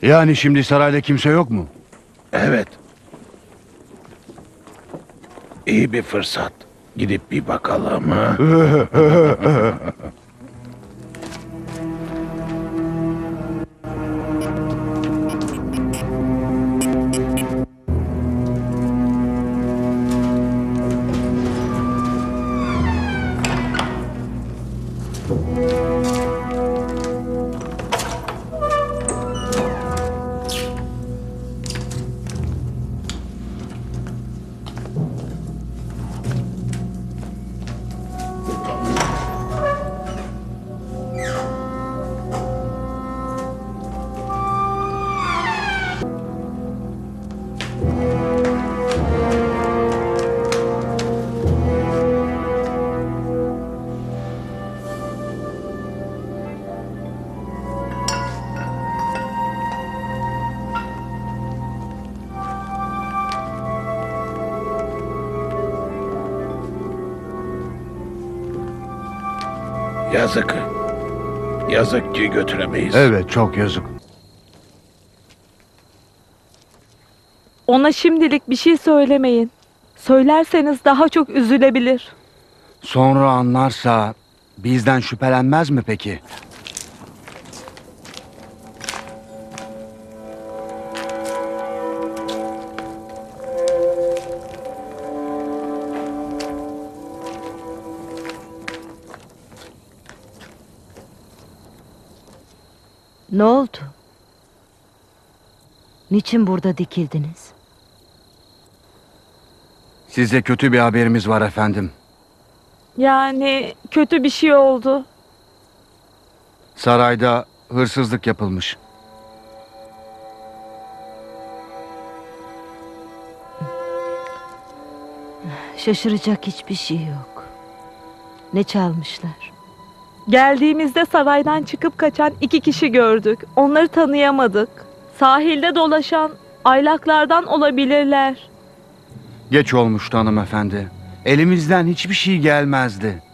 Yani şimdi sarayda kimse yok mu? Evet. İyi bir fırsat. Gidip bir bakalım ha. Yazık. Yazık ki götüremeyiz. Evet, çok yazık. Ona şimdilik bir şey söylemeyin. Söylerseniz daha çok üzülebilir. Sonra anlarsa bizden şüphelenmez mi peki? Ne oldu? Niçin burada dikildiniz? Size kötü bir haberimiz var efendim. Yani kötü bir şey oldu. Sarayda hırsızlık yapılmış. Şaşıracak hiçbir şey yok. Ne çalmışlar? Geldiğimizde saraydan çıkıp kaçan 2 kişi gördük. Onları tanıyamadık. Sahilde dolaşan aylaklardan olabilirler. Geç olmuştu hanımefendi. Elimizden hiçbir şey gelmezdi.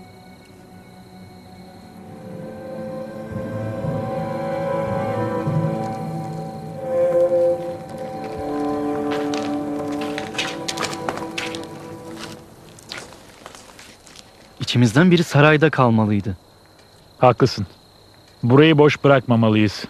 İçimizden biri sarayda kalmalıydı. Haklısın. Burayı boş bırakmamalıyız.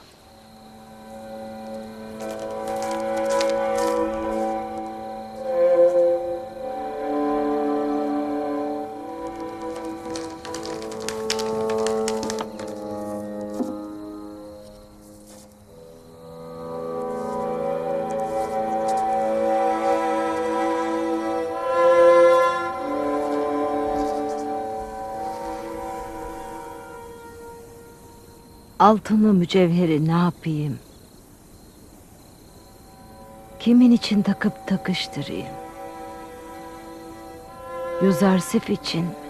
Altını mücevheri ne yapayım? Kimin için takıp takıştırayım? Yuzarsif için mi?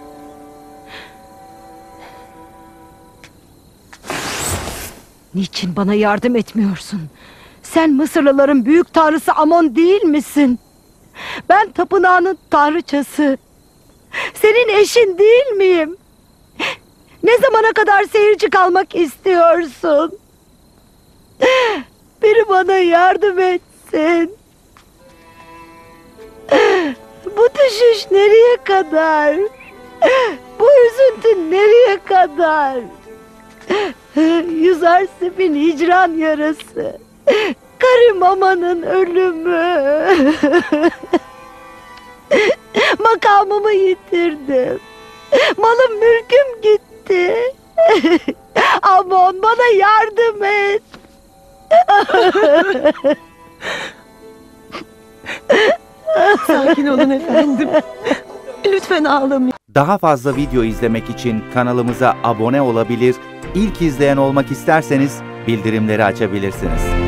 Niçin bana yardım etmiyorsun? Sen Mısırlıların büyük tanrısı Amon değil misin? Ben tapınağının tanrıçası. Senin eşin değil miyim? Ne zamana kadar seyirci kalmak istiyorsun? Biri bana yardım etsin. Bu düşüş nereye kadar? Bu üzüntü nereye kadar? Yuzarsif'in hicran yarası. Karım Aman'ın ölümü. Makamımı yitirdim. Malım mülküm gitti. Amon, bana yardım et. Sakin olun efendim. Lütfen ağlamayın. Daha fazla video izlemek için kanalımıza abone olabilir, ilk izleyen olmak isterseniz bildirimleri açabilirsiniz.